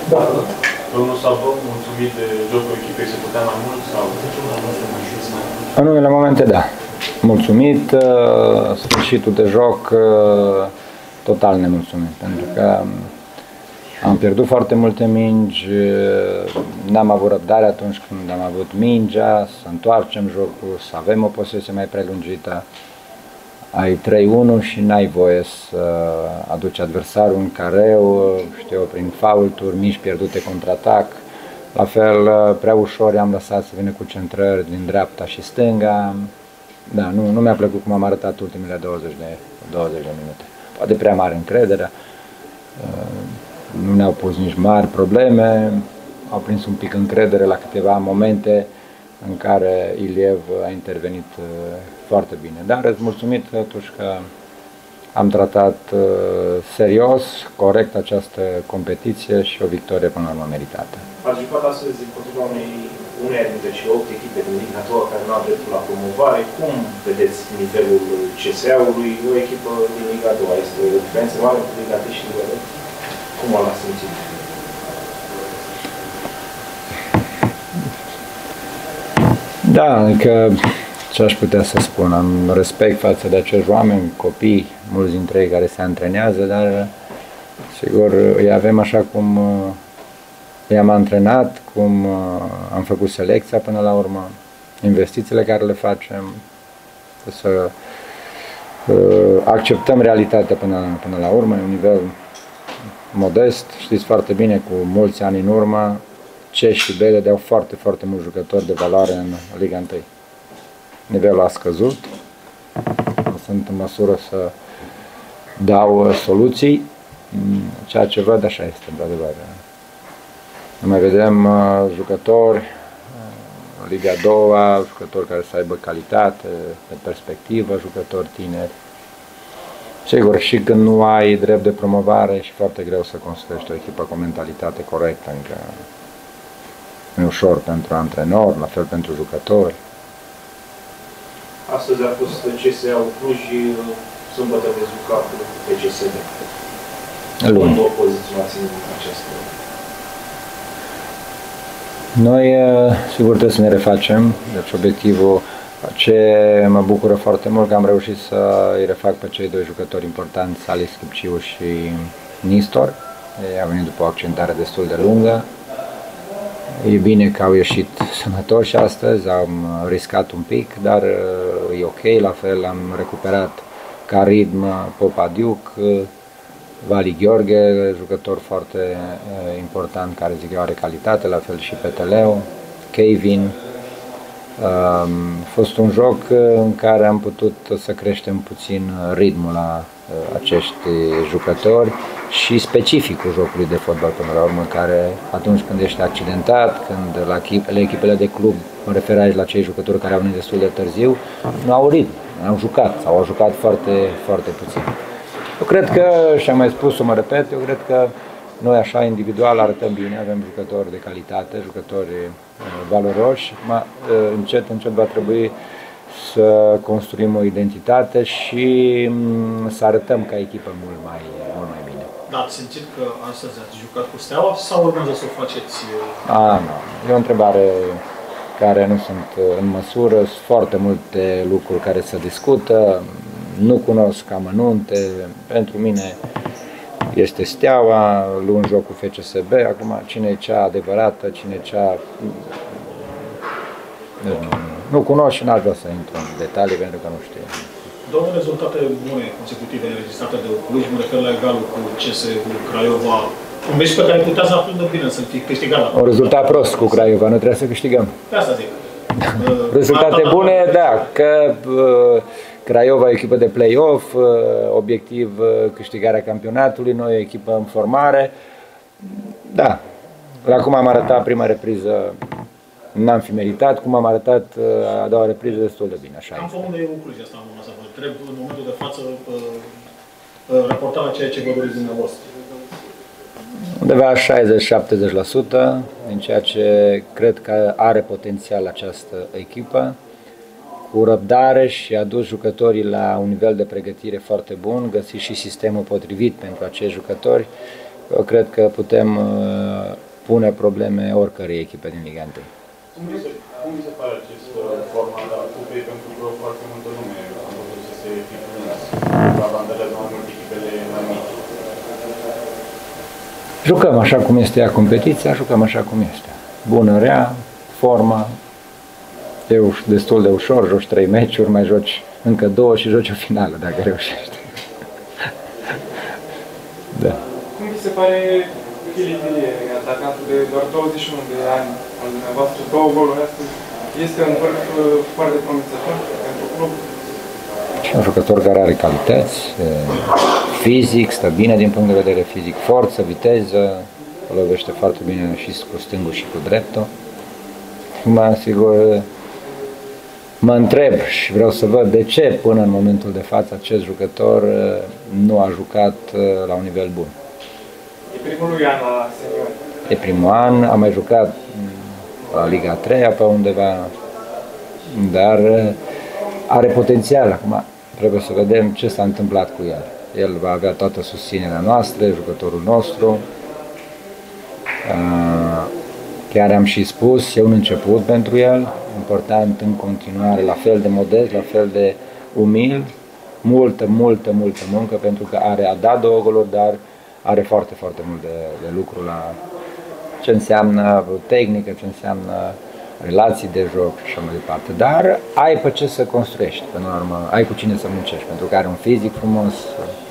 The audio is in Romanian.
Da. Domnul Sabă, mulțumit de jocul echipei, se putea mai mult sau? În unele momente, da. Mulțumit, sfârșitul de joc total nemulțumit, pentru că am pierdut foarte multe mingi, n-am avut răbdare atunci când am avut mingea, să întoarcem jocul, să avem o posesie mai prelungită. Ai 3-1 și n-ai voie să aduci adversarul în careu, știu eu, prin faulturi, mici pierdute contraatac. La fel, prea ușor i-am lăsat să vină cu centrări din dreapta și stânga. Da, nu mi-a plăcut cum am arătat ultimele 20 de minute. Poate prea mare încredere, nu ne-au pus nici mari probleme, au prins un pic încredere la câteva momente în care Iliev a intervenit foarte bine. Dar îți mulțumit totuși că am tratat serios, corect această competiție și o victorie până la urmă meritată. Ați jucat astăzi împotriva unei dintre cele 8 echipe din Liga a doua care nu au dreptul la promovare. Cum vedeți nivelul CSA-ului? O echipă din Liga a doua este o diferență mare între Liga 1 și Liga 2? Cum o l-ați simțit? Da, adică ce aș putea să spun, am respect față de acești oameni, copii, mulți dintre ei care se antrenează, dar sigur îi avem așa cum i-am antrenat, cum am făcut selecția până la urmă, investițiile care le facem, să acceptăm realitatea până la urmă, un nivel modest, știți foarte bine, cu mulți ani în urmă, C și B dădeau foarte, foarte mulți jucători de valoare în Liga 1. Nivelul a scăzut, nu sunt în măsură să dau soluții, ceea ce văd așa este, într-adevăr. Nu mai vedem jucători, Liga 2, jucători care să aibă calitate, de perspectivă, jucători tineri. Sigur, și când nu ai drept de promovare, e foarte greu să construiești o echipă cu o mentalitate corectă, încă nu e ușor pentru antrenor, la fel pentru jucători. Astăzi a fost CSA-ul Cluj, sâmbătă veți juca cu PCSB. Cum vă poziționați în această? Noi, sigur, trebuie să ne refacem, deci obiectivul, ce mă bucură foarte mult, că am reușit să îi refac pe cei doi jucători importanți, Alex Schipciu și Nistor. Ei au venit după o accentare destul de lungă. E bine că au ieșit sănătoși astăzi, am riscat un pic, dar e ok, la fel am recuperat ca ritm Popa Diuc, Vali Gheorghe, jucător foarte important care zic eu are calitate, la fel și Peteleu, Kevin. A fost un joc în care am putut să creștem puțin ritmul la acești jucători și specificul jocului de fotbal până la urmă, care atunci când ești accidentat, când la echipele de club, mă refer aici la cei jucători care au venit destul de târziu, nu au ritm, nu au jucat sau au jucat foarte, foarte puțin. Eu cred că, și am mai spus-o, mă repet, eu cred că noi așa individual arătăm bine, avem jucători de calitate, jucători valoroși, încet va trebui să construim o identitate și să arătăm ca echipă mult mai bine. Da, ați simțit că astăzi ați jucat cu Steaua sau urmează să o faceți? Nu. E o întrebare care nu sunt în măsură, sunt foarte multe lucruri care se discută, nu cunosc amănunte, pentru mine este Steaua, luni joc cu FCSB, acum cine e cea adevărată, cine e cea... Nu cunosc și n-aș vrea să intru în detalii pentru că nu știu. Două rezultate bune consecutive înregistrate de Cluj, mă refer la egalul cu CSU Craiova. Un meci pe care putea să aflăm de bine, să fi câștigat. Un rezultat prost cu Craiova, nu trebuie să câștigăm. Pe asta zic. Rezultate bune, da, că Craiova e o echipă de play-off, obiectiv câștigarea campionatului, noi o echipă în formare. Da, la cum am arătat prima repriză, n-am fi meritat, cum am arătat a doua repriză destul de bine, așa am făcut de concluzia asta, să vă întreb în momentul de față raportarea ceea ce vă doriți dumneavoastră. Undeva 60-70% din ceea ce cred că are potențial această echipă, cu răbdare și a dus jucătorii la un nivel de pregătire foarte bun, găsi și sistemul potrivit pentru acești jucători. Eu cred că putem pune probleme oricărei echipe din Liga 1. Cum vi se pare acest format al cupei? Pentru că foarte multă lume a văzut să se fi plâns că avantajează mai mult echipele mai mici. Jucăm așa cum este ea competiția, jucăm așa cum este. Bună, rea, forma, e destul de ușor, joci 3 meciuri, mai joci încă 2 și joci o finală, dacă reușești. Da. Cum vi se pare Philippe Villiers, atacantul de doar 21 de ani al dumneavoastră, 2 goluri astăzi, este un vârf foarte promițător pentru club? Un jucător care are calități, fizic, stă bine din punct de vedere fizic, forță, viteză, lovește foarte bine și cu stângul și cu dreptul. Sigur, mă întreb și vreau să văd de ce până în momentul de față acest jucător nu a jucat la un nivel bun. E primul lui an la senior. E primul an, a mai jucat la Liga 3 pe undeva, dar are potențial. Acum trebuie să vedem ce s-a întâmplat cu el. El va avea toată susținerea noastră, jucătorul nostru. Chiar am și spus, e un început pentru el, important în continuare, la fel de modest, la fel de umil, multă muncă, pentru că a dat 2 goluri, dar are foarte mult de lucru la ce înseamnă tehnică, ce înseamnă relații de joc și așa mai departe. Dar ai pe ce să construiești, până la urmă, ai cu cine să muncești, pentru că are un fizic frumos,